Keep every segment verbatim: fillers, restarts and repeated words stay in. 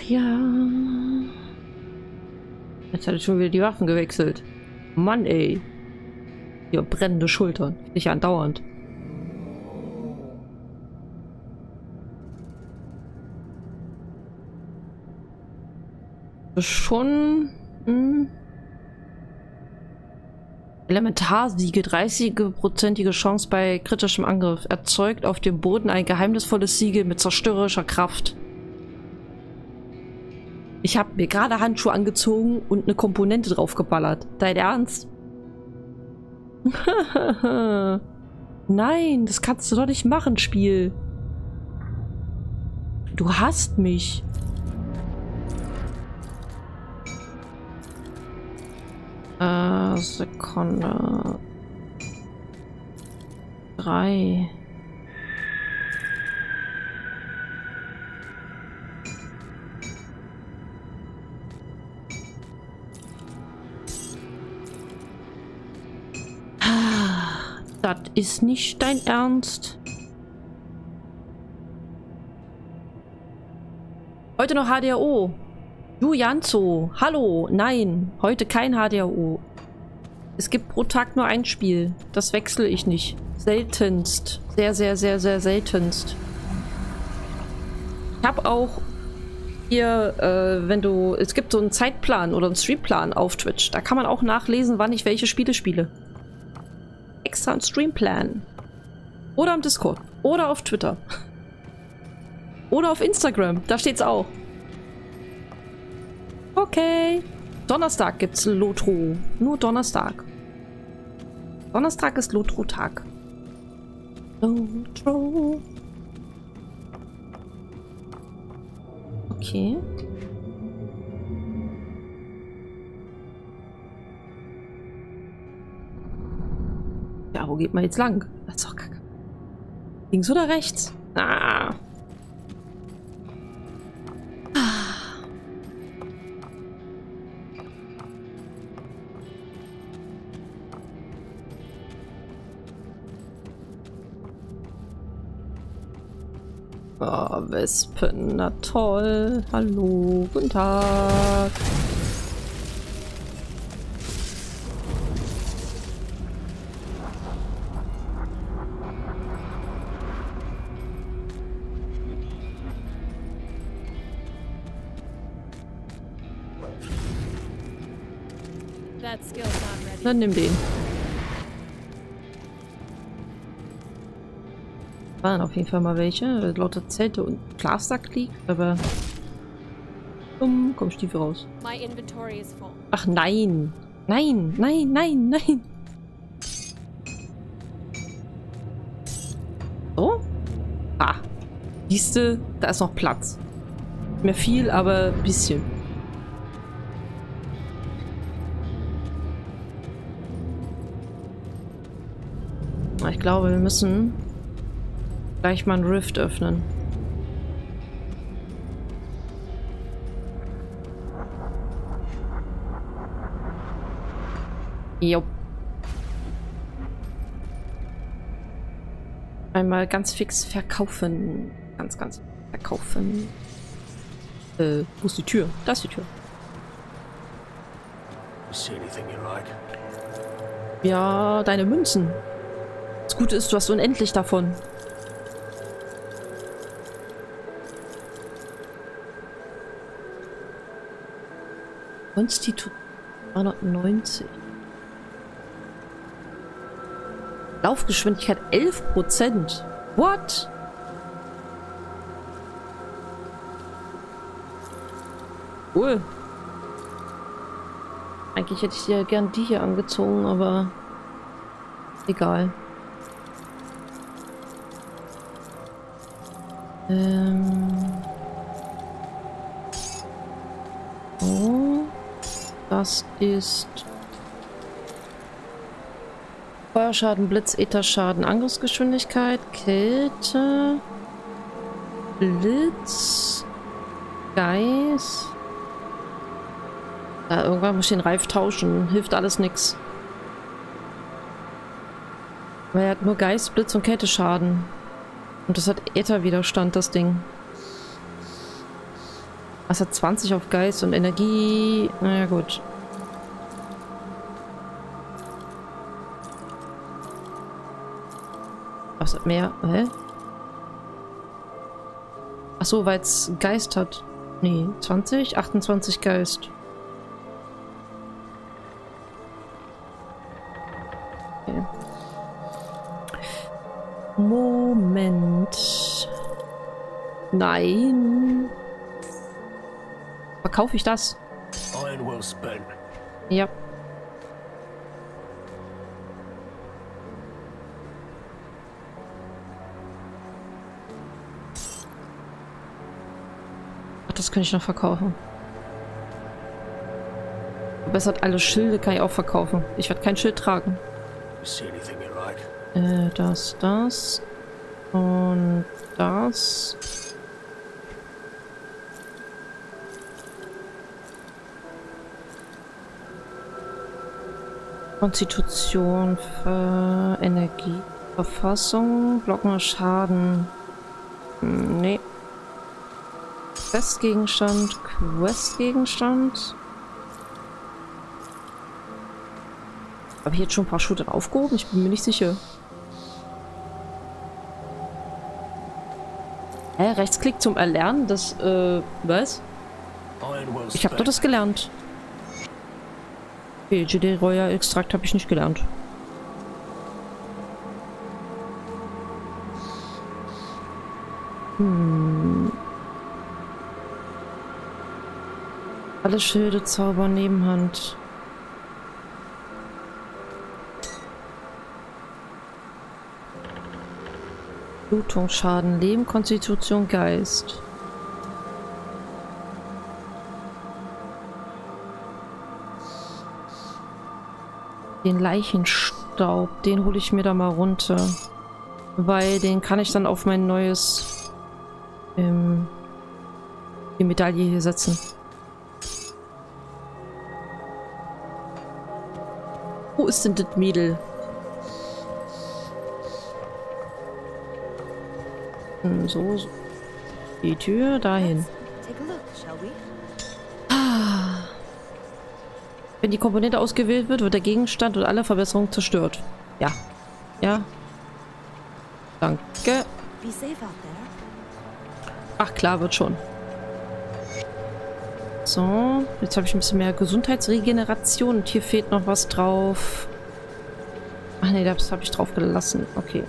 ja. Jetzt hat er schon wieder die Waffen gewechselt. Mann, ey. Hier brennende Schultern. Nicht andauernd. Das ist schon... Hm. Elementarsiege, dreißig-prozentige Chance bei kritischem Angriff. Erzeugt auf dem Boden ein geheimnisvolles Siegel mit zerstörerischer Kraft. Ich habe mir gerade Handschuhe angezogen und eine Komponente draufgeballert. Dein Ernst? Nein, das kannst du doch nicht machen, Spiel. Du hasst mich. Äh, Sekunde. Drei. Das ist nicht dein Ernst. Heute noch H D R O. Du Janzo. Hallo. Nein, heute kein H D R O. Es gibt pro Tag nur ein Spiel. Das wechsle ich nicht. Seltenst. Sehr, sehr, sehr, sehr seltenst. Ich habe auch hier, äh, wenn du... Es gibt so einen Zeitplan oder einen Streamplan auf Twitch. Da kann man auch nachlesen, wann ich welche Spiele spiele. Extra einen Streamplan. Oder am Discord. Oder auf Twitter. Oder auf Instagram. Da steht's auch. Okay. Donnerstag gibt's Lotro. Nur Donnerstag. Donnerstag ist Lotro-Tag. Lotro. Okay. Ja, wo geht man jetzt lang? Das ist doch kacke. Links oder rechts? Ah. Oh, Wespen, na toll. Hallo, guten Tag. Dann nimm den. Waren auf jeden Fall mal welche. Lauter Zelte und Schlafsack liegt, aber... Um, komm, Stiefel raus. Ach nein! Nein, nein, nein, nein! So? Ah. Siehste, da ist noch Platz. Nicht mehr viel, aber ein bisschen. Ich glaube, wir müssen gleich mal einen Rift öffnen. Jo. Einmal ganz fix verkaufen. Ganz, ganz verkaufen. Äh, wo ist die Tür? Da ist die Tür. Ja, deine Münzen. Das Gute ist, du hast unendlich davon. Konstitution zweihundertneunzig. Laufgeschwindigkeit elf Prozent. What? Cool. Eigentlich hätte ich ja gern die hier angezogen, aber egal. Ähm. Oh. Das ist Feuerschaden, Blitz, Ätherschaden, Angriffsgeschwindigkeit, Kälte, Blitz, Geist. Ja, irgendwann muss ich den Reif tauschen. Hilft alles nix. Weil er hat nur Geist, Blitz und Kälteschaden. Und das hat Ätherwiderstand, das Ding. Was hat zwanzig auf Geist und Energie? Naja, gut. Was hat mehr? Hä? Achso, weil es Geist hat. Nee, zwanzig? achtundzwanzig Geist. Okay. Moment. Nein. Verkaufe ich das? Ja. Ach, das kann ich noch verkaufen. Verbessert alle Schilde kann ich auch verkaufen. Ich werde kein Schild tragen. Äh, das, das. Und das. Konstitution, für Energie, Verfassung, Blocken, Schaden. Hm, nee. Questgegenstand, Questgegenstand. Habe ich jetzt schon ein paar Schultern aufgehoben? Ich bin mir nicht sicher. Hä? Rechtsklick zum Erlernen? Das, äh, was? Ich habe doch das gelernt. Okay, G D Royal Extrakt habe ich nicht gelernt. Hm. Alle Schilde, Zauber, Nebenhand. Blutung, Schaden, Leben, Konstitution, Geist. Den Leichenstaub, den hole ich mir da mal runter. Weil den kann ich dann auf mein neues ähm, die Medaille hier setzen. Wo ist denn das Mädel? Hm, so, so. Die Tür dahin. Wenn die Komponente ausgewählt wird, wird der Gegenstand und alle Verbesserungen zerstört. Ja. Ja. Danke. Ach klar, wird schon. So, jetzt habe ich ein bisschen mehr Gesundheitsregeneration und hier fehlt noch was drauf. Ach nee, das habe ich drauf gelassen. Okay.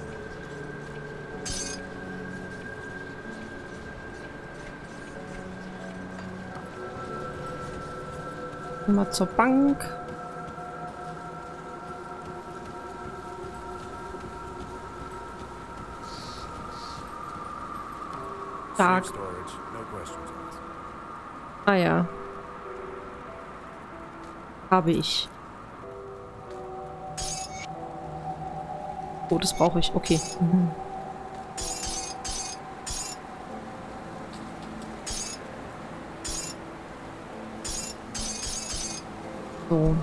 Mal zur Bank. Stark. Ah ja. Habe ich. Oh, das brauche ich. Okay. Mhm. So.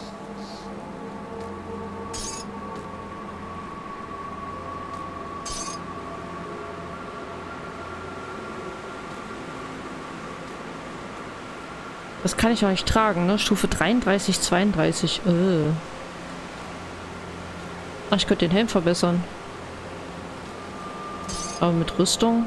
Das kann ich auch nicht tragen, ne? Stufe dreiunddreißig, zweiunddreißig. Äh. Ach, ich könnte den Helm verbessern. Aber mit Rüstung.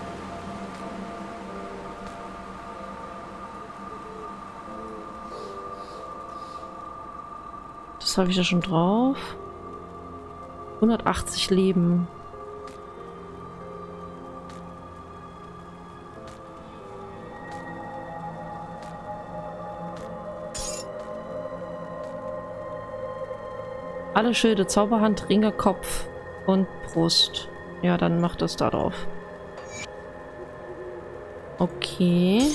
Das habe ich ja schon drauf. hundertachtzig Leben. Alle Schilde, Zauberhand, Ringe, Kopf und Brust. Ja, dann macht das da drauf. Okay.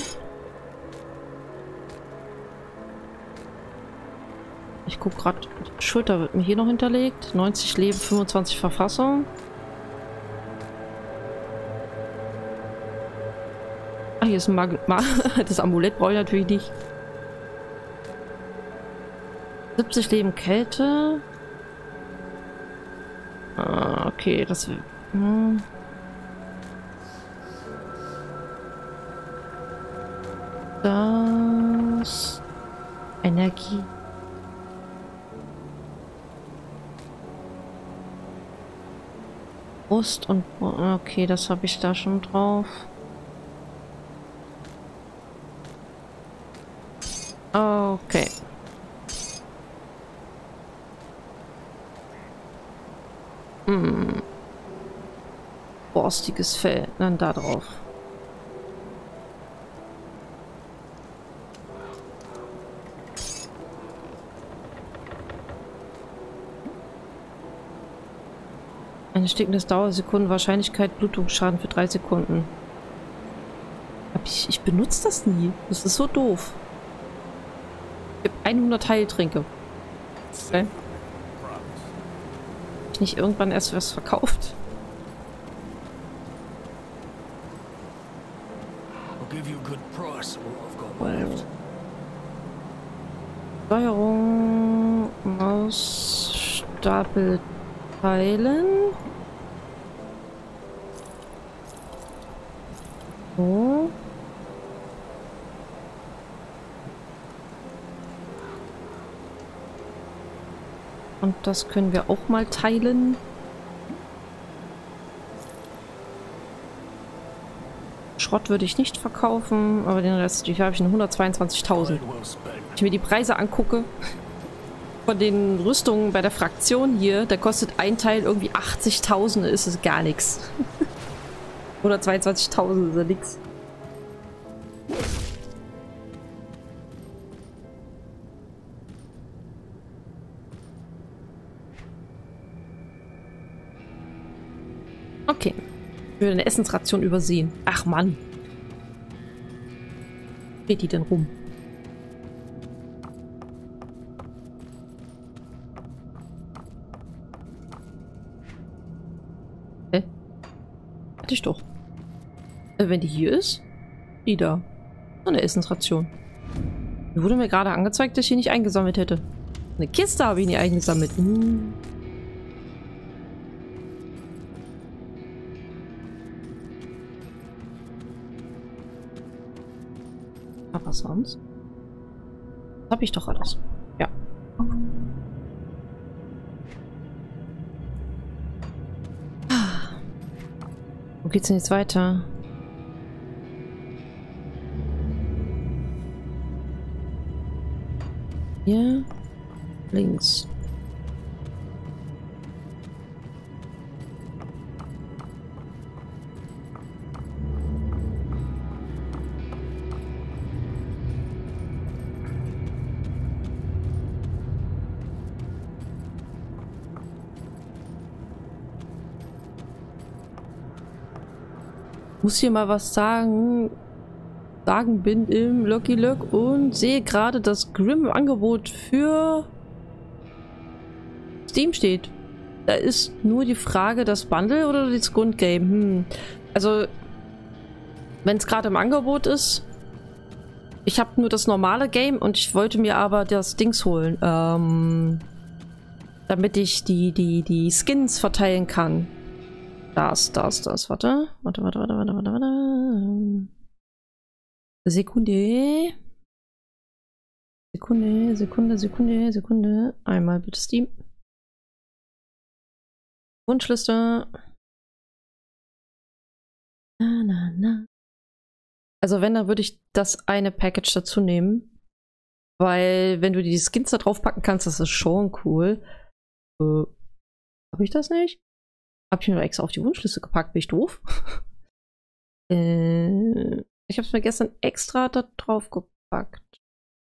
Ich gucke gerade, Schulter wird mir hier noch hinterlegt. neunzig Leben, fünfundzwanzig Verfassung. Ah, hier ist ein Mag Ma das Amulett brauche ich natürlich nicht. siebzig Leben Kälte. Ah, okay, das... Hm. Das... Energie. Brust und... Okay, das habe ich da schon drauf. Okay. Hm. Borstiges Fell. Dann da drauf. Ein stickendes Dauersekunden, Wahrscheinlichkeit, Blutungsschaden für drei Sekunden. Hab ich, ich benutze das nie. Das ist so doof. Ich habe hundert Heiltränke. Okay. Hab ich nicht irgendwann erst was verkauft? Wow. Steuerung, Maus, Stapel teilen. So. Und das können wir auch mal teilen. Schrott würde ich nicht verkaufen, aber den Rest, wie viel habe ich denn? hundertzweiundzwanzigtausend. Wenn ich mir die Preise angucke, von den Rüstungen bei der Fraktion hier, da kostet ein Teil irgendwie achtzigtausend, ist es gar nichts. hundertzweiundzwanzigtausend ist ja nichts. Okay. Ich würde eine Essensration übersehen. Ach Mann. Wo steht die denn rum? Hä? Hatte ich doch. Äh, wenn die hier ist? Die da. So eine Essensration. Die wurde mir gerade angezeigt, dass ich die nicht eingesammelt hätte. Eine Kiste habe ich nie eingesammelt. Hm. Aber sonst? Das habe ich doch alles. Ja. Wo geht's denn jetzt weiter? Hier. Links. Muss hier mal was sagen. Sagen, bin im Lucky Luck und sehe gerade, dass Grimm im Angebot für Steam steht. Da ist nur die Frage, das Bundle oder das Grundgame. Hm. Also, wenn es gerade im Angebot ist, ich habe nur das normale Game und ich wollte mir aber das Dings holen, ähm, damit ich die, die, die Skins verteilen kann. Das, das, das. Warte. Warte, warte, warte, warte, warte, warte. Sekunde. Sekunde, Sekunde, Sekunde, Sekunde. Einmal bitte Steam. Wunschliste. Na, na, na. Also wenn, dann würde ich das eine Package dazu nehmen. Weil, wenn du die Skins da drauf packen kannst, das ist schon cool. Äh, habe ich das nicht? Hab ich mir nur extra auf die Wunschliste gepackt, bin ich doof? äh, ich habe es mir gestern extra da drauf gepackt.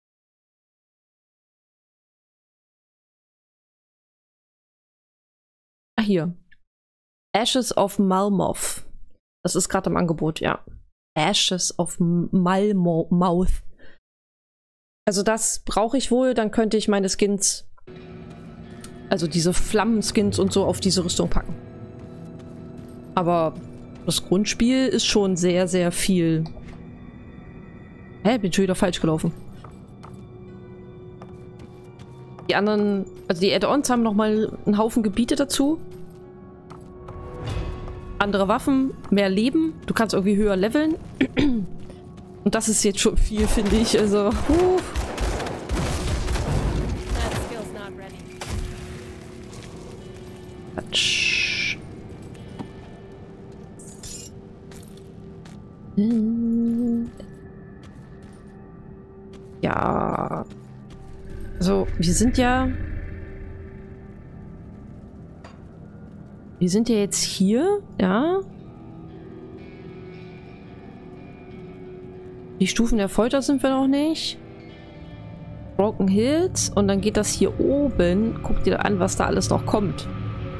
Ah, hier. Ashes of Malmoth. Das ist gerade im Angebot, ja. Ashes of Malmouth. Also das brauche ich wohl, dann könnte ich meine Skins, also diese Flammenskins und so, auf diese Rüstung packen. Aber das Grundspiel ist schon sehr, sehr viel. Hä, bin schon wieder falsch gelaufen. Die anderen, also die Add-ons haben nochmal einen Haufen Gebiete dazu. Andere Waffen, mehr Leben. Du kannst irgendwie höher leveln. Und das ist jetzt schon viel, finde ich. Also, uh. Quatsch. Ja. Also, wir sind ja... Wir sind ja jetzt hier, ja. Die Stufen der Folter sind wir noch nicht. Broken Hills. Und dann geht das hier oben. Guck dir an, was da alles noch kommt.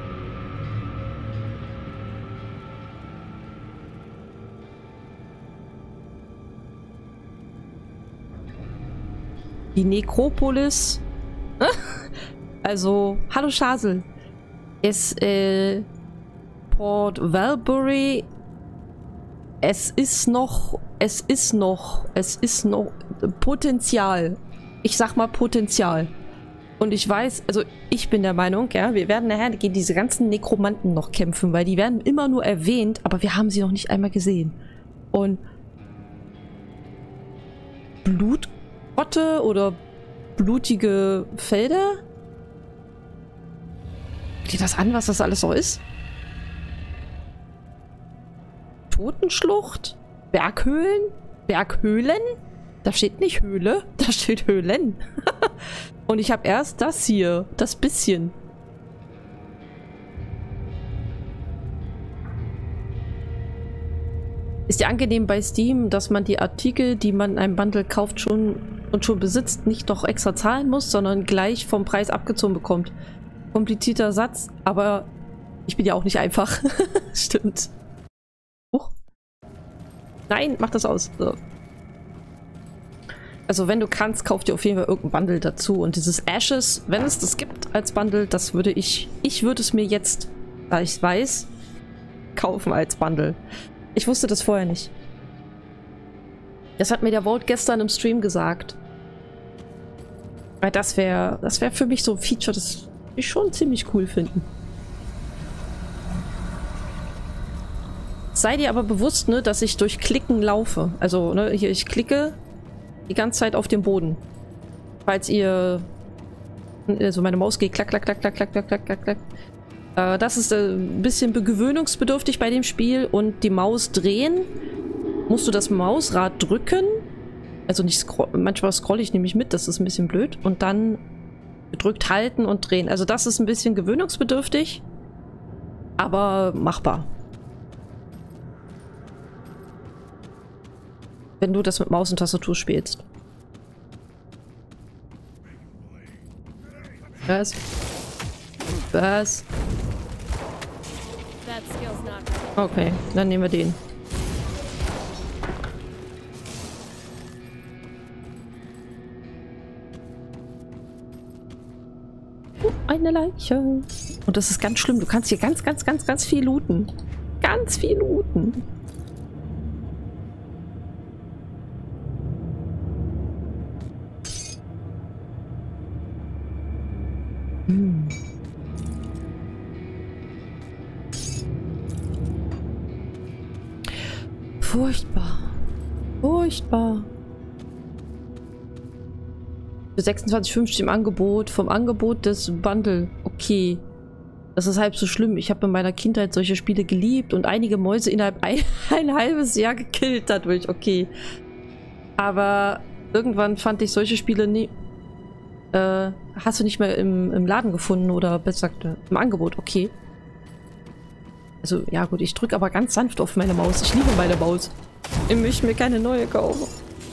Die Nekropolis. Also, hallo Schasel. Es, äh, Port Valbury. Es ist noch, es ist noch, es ist noch Potenzial. Ich sag mal Potenzial. Und ich weiß, also ich bin der Meinung, ja, wir werden nachher gegen diese ganzen Nekromanten noch kämpfen, weil die werden immer nur erwähnt, aber wir haben sie noch nicht einmal gesehen. Und Blutgrotte oder blutige Felder? Guck dir das an, was das alles so ist? Totenschlucht? Berghöhlen? Berghöhlen? Da steht nicht Höhle, da steht Höhlen. Und ich habe erst das hier, das bisschen. Ist ja angenehm bei Steam, dass man die Artikel, die man in einem Bundle kauft schon und schon besitzt, nicht noch extra zahlen muss, sondern gleich vom Preis abgezogen bekommt. Komplizierter Satz, aber ich bin ja auch nicht einfach. Stimmt. Huch. Nein, mach das aus. So. Also wenn du kannst, kauf dir auf jeden Fall irgendein Bundle dazu. Und dieses Ashes, wenn es das gibt als Bundle, das würde ich, ich würde es mir jetzt, da ich es weiß, kaufen als Bundle. Ich wusste das vorher nicht. Das hat mir der Vault gestern im Stream gesagt. Weil das wäre, das wäre für mich so ein Feature, das ich schon ziemlich cool finden. Sei dir aber bewusst, ne, dass ich durch Klicken laufe. Also, ne, hier, ich klicke die ganze Zeit auf dem Boden. Falls ihr... Also meine Maus geht klack, klack, klack, klack, klack, klack, klack, klack, klack. Äh, das ist äh, ein bisschen gewöhnungsbedürftig bei dem Spiel. Und die Maus drehen, musst du das Mausrad drücken. Also nicht scrollen. Manchmal scrolle ich nämlich mit, das ist ein bisschen blöd. Und dann gedrückt halten und drehen. Also das ist ein bisschen gewöhnungsbedürftig. Aber machbar. Wenn du das mit Maus und Tastatur spielst. Was? Was? Okay, dann nehmen wir den. Uh, eine Leiche. Und das ist ganz schlimm. Du kannst hier ganz, ganz, ganz, ganz viel looten. Ganz viel looten. Hm. Furchtbar. Furchtbar. Für sechsundzwanzig fünfzig im Angebot. Vom Angebot des Bundle. Okay. Das ist halb so schlimm. Ich habe in meiner Kindheit solche Spiele geliebt und einige Mäuse innerhalb ein, ein halbes Jahr gekillt dadurch. Okay. Aber irgendwann fand ich solche Spiele nie... Äh, hast du nicht mehr im, im Laden gefunden oder besser gesagt im Angebot, okay. Also, ja gut, ich drücke aber ganz sanft auf meine Maus. Ich liebe meine Maus. Ich möchte mir keine neue kaufen.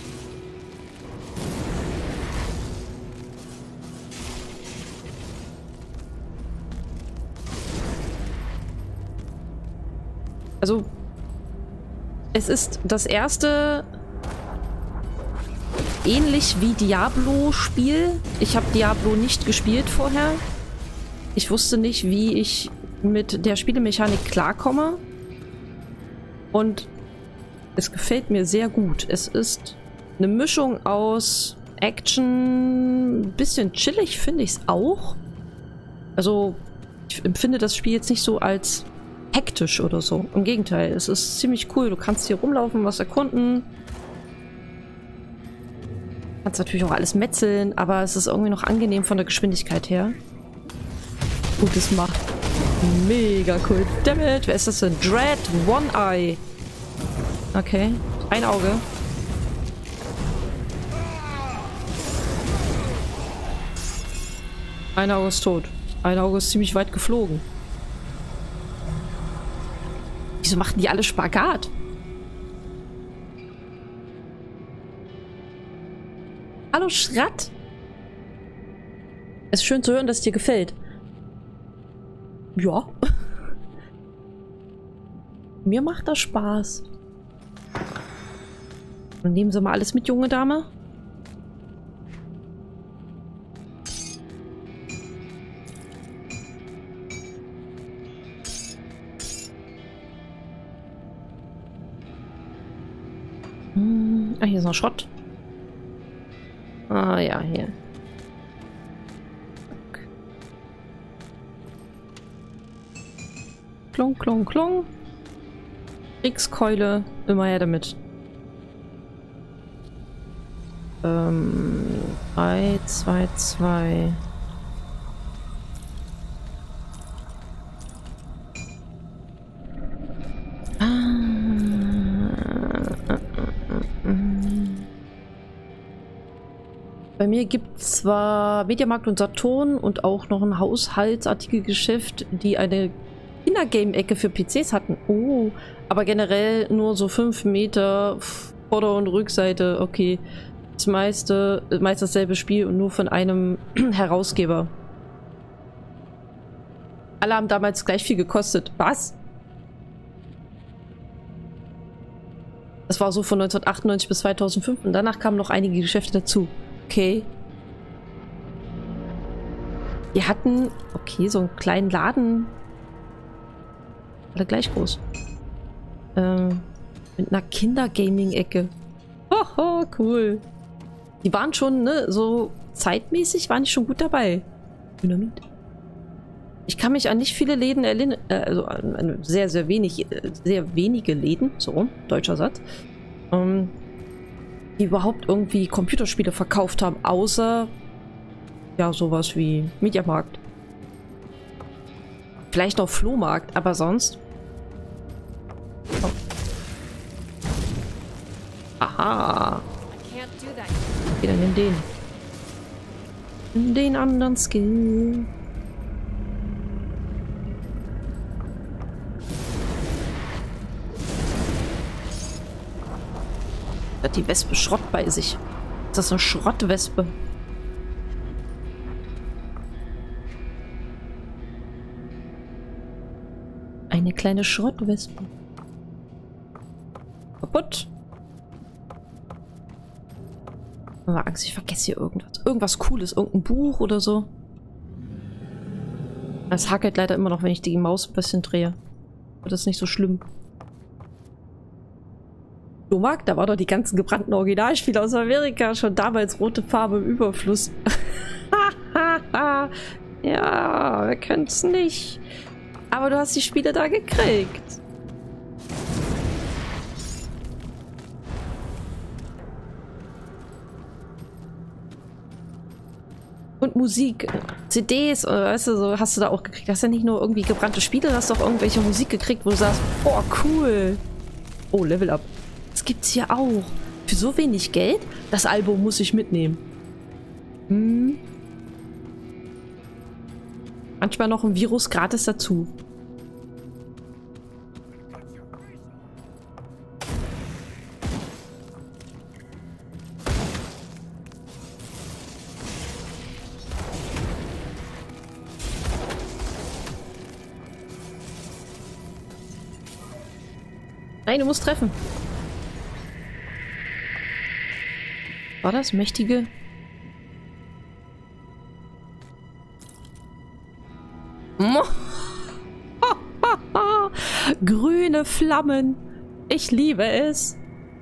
Also, es ist das erste... ähnlich wie Diablo-Spiel. Ich habe Diablo nicht gespielt vorher. Ich wusste nicht, wie ich mit der Spielemechanik klarkomme. Und es gefällt mir sehr gut. Es ist eine Mischung aus Action, ein bisschen chillig finde ich es auch. Also ich empfinde das Spiel jetzt nicht so als hektisch oder so. Im Gegenteil, es ist ziemlich cool. Du kannst hier rumlaufen, was erkunden. Kannst natürlich auch alles metzeln, aber es ist irgendwie noch angenehm von der Geschwindigkeit her. Gutes macht. Mega cool. Dammit, wer ist das denn? Dread One Eye. Okay, ein Auge. Ein Auge ist tot. Ein Auge ist ziemlich weit geflogen. Wieso machten die alle Spagat? Hallo Schratt. Es ist schön zu hören, dass es dir gefällt. Ja. Mir macht das Spaß. Und nehmen Sie mal alles mit, junge Dame. Hm, ah, hier ist noch Schrott. Ah ja, hier. Klong, klong, klong. Kriegskeule. Immer her damit. Ähm. drei, zwei, zwei. Bei mir gibt es zwar Mediamarkt und Saturn und auch noch ein Haushaltsartikelgeschäft, die eine Kindergame-Ecke für P Cs hatten. Oh, aber generell nur so fünf Meter Vorder- und Rückseite. Okay, das meiste, meist dasselbe Spiel und nur von einem Herausgeber. Alle haben damals gleich viel gekostet. Was? Das war so von neunzehnhundertachtundneunzig bis zweitausendfünf und danach kamen noch einige Geschäfte dazu. Okay. Wir hatten, okay, so einen kleinen Laden. Alle gleich groß. Ähm, mit einer Kinder-Gaming-Ecke. Hoho, cool. Die waren schon, ne, so zeitmäßig waren die schon gut dabei. Dynamit. Ich kann mich an nicht viele Läden erinnern, äh, also an sehr, sehr wenig, sehr wenige Läden, so, deutscher Satz, ähm, die überhaupt irgendwie Computerspiele verkauft haben, außer, ja, sowas wie Mediamarkt. Vielleicht auch Flohmarkt, aber sonst. Oh. Aha. Okay, dann nimm den. Nimm den anderen Skill. Hat die Wespe Schrott bei sich. Ist das eine Schrottwespe? Eine kleine Schrottwespe. Kaputt. Aber Angst, ich vergesse hier irgendwas. Irgendwas Cooles, irgendein Buch oder so. Das hackelt leider immer noch, wenn ich die Maus ein bisschen drehe. Aber das ist nicht so schlimm. Du magst, da war doch die ganzen gebrannten Originalspiele aus Amerika schon damals rote Farbe im Überfluss. Ja, wir können es nicht. Aber du hast die Spiele da gekriegt. Und Musik, C Ds, weißt du, so hast du da auch gekriegt. Hast ja nicht nur irgendwie gebrannte Spiele, hast doch irgendwelche Musik gekriegt, wo du sagst, oh cool. Oh, Level Up. Das gibt's hier auch. Für so wenig Geld? Das Album muss ich mitnehmen. Hm. Manchmal noch ein Virus gratis dazu. Nein, du musst treffen. War das mächtige? Grüne Flammen. Ich liebe es.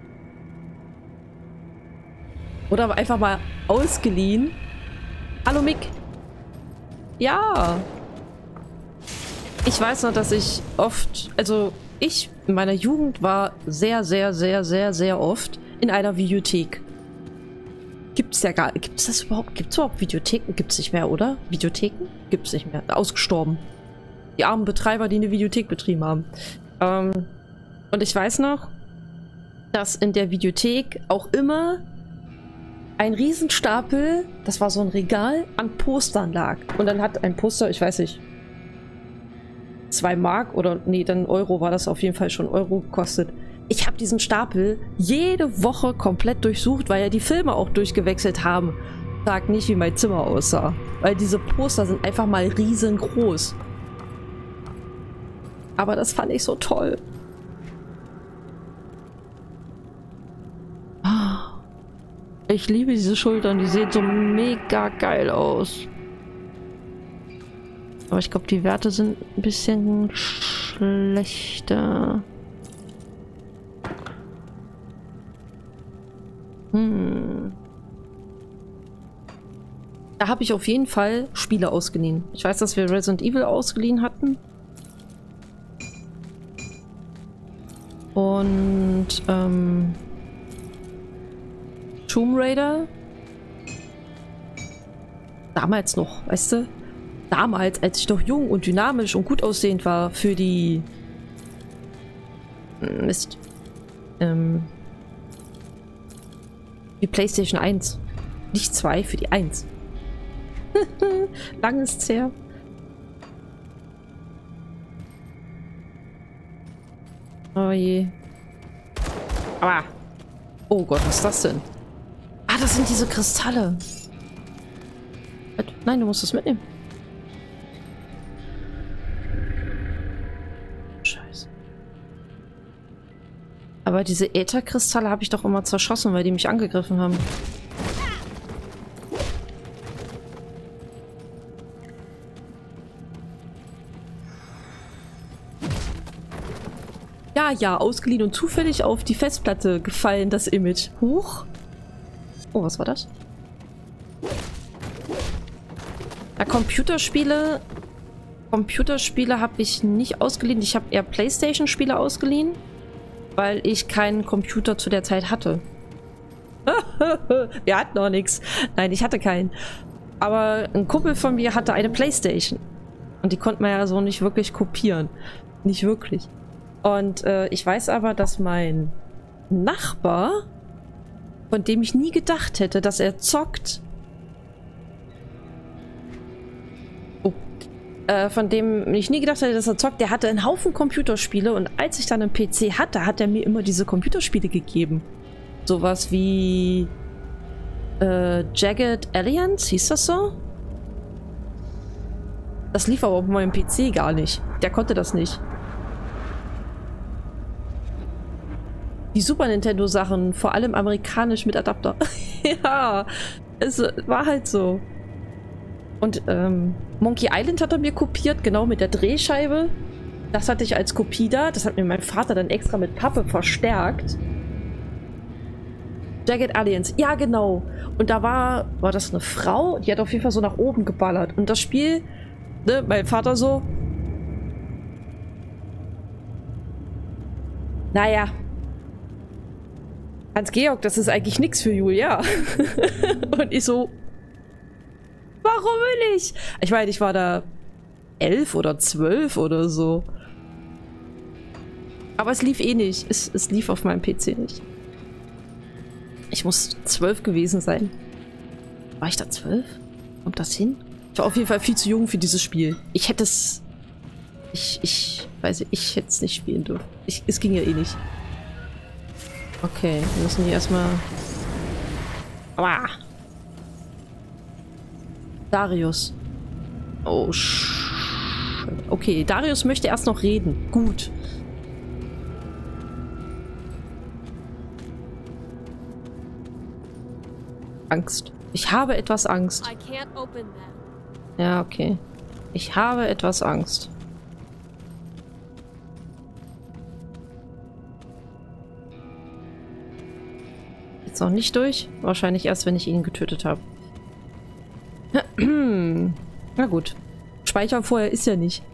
Oder einfach mal ausgeliehen. Hallo Mick. Ja. Ich weiß noch, dass ich oft, also ich in meiner Jugend war sehr, sehr, sehr, sehr, sehr oft in einer Videothek. Gibt's ja gar... Gibt's das überhaupt? Gibt's überhaupt Videotheken? Gibt's nicht mehr, oder? Videotheken? Gibt's nicht mehr. Ausgestorben. Die armen Betreiber, die eine Videothek betrieben haben. Ähm, und ich weiß noch, dass in der Videothek auch immer ein Riesenstapel, das war so ein Regal, an Postern lag. Und dann hat ein Poster, ich weiß nicht, zwei Mark oder, nee, dann Euro war das auf jeden Fall schon, Euro gekostet. Ich habe diesen Stapel jede Woche komplett durchsucht, weil ja die Filme auch durchgewechselt haben. Sag nicht, wie mein Zimmer aussah. Weil diese Poster sind einfach mal riesengroß. Aber das fand ich so toll. Ich liebe diese Schultern, die sehen so mega geil aus. Aber ich glaube, die Werte sind ein bisschen schlechter. Hm. Da habe ich auf jeden Fall Spiele ausgeliehen. Ich weiß, dass wir Resident Evil ausgeliehen hatten. Und ähm, Tomb Raider. Damals noch, weißt du? Damals, als ich doch jung und dynamisch und gut aussehend war für die... Mist. Ähm... Die PlayStation eins. Nicht zwei, für die eins. Lang ist's her. Oh je. Ah. Oh Gott, was ist das denn? Ah, das sind diese Kristalle. Nein, du musst es mitnehmen. Scheiße. Aber diese Ätherkristalle habe ich doch immer zerschossen, weil die mich angegriffen haben. Ja, ja, ausgeliehen und zufällig auf die Festplatte gefallen, das Image. Huch. Oh, was war das? Ja, Computerspiele... Computerspiele habe ich nicht ausgeliehen. Ich habe eher PlayStation-Spiele ausgeliehen, weil ich keinen Computer zu der Zeit hatte. Wir hatten noch nichts. Nein, ich hatte keinen. Aber ein Kumpel von mir hatte eine PlayStation. Und die konnte man ja so nicht wirklich kopieren. Nicht wirklich. Und äh, ich weiß aber, dass mein Nachbar, von dem ich nie gedacht hätte, dass er zockt, oh, äh, von dem ich nie gedacht hätte, dass er zockt, der hatte einen Haufen Computerspiele und als ich dann einen P C hatte, hat er mir immer diese Computerspiele gegeben. Sowas wie äh, Jagged Alliance, hieß das so? Das lief aber auf meinem P C gar nicht. Der konnte das nicht. Die Super Nintendo Sachen, vor allem amerikanisch mit Adapter. Ja, es war halt so. Und ähm, Monkey Island hat er mir kopiert, genau mit der Drehscheibe. Das hatte ich als Kopie da. Das hat mir mein Vater dann extra mit Pappe verstärkt. Jagged Alliance, ja genau. Und da war, war das eine Frau, die hat auf jeden Fall so nach oben geballert. Und das Spiel, ne, mein Vater so. Naja. Hans-Georg, das ist eigentlich nichts für Julia. Und ich so, warum will ich? Ich meine, ich war da elf oder zwölf oder so. Aber es lief eh nicht. Es, es lief auf meinem P C nicht. Ich muss zwölf gewesen sein. War ich da zwölf? Kommt das hin? Ich war auf jeden Fall viel zu jung für dieses Spiel. Ich hätte es... Ich, ich weiß nicht, ich hätte es nicht spielen dürfen. Ich, es ging ja eh nicht. Okay, wir müssen die erstmal... Aua! Darius. Oh, sch... Okay, Darius möchte erst noch reden. Gut. Angst. Ich habe etwas Angst. Ja, okay. Ich habe etwas Angst. Jetzt noch nicht durch. Wahrscheinlich erst, wenn ich ihn getötet habe. Na gut. Speichern vorher ist ja nicht.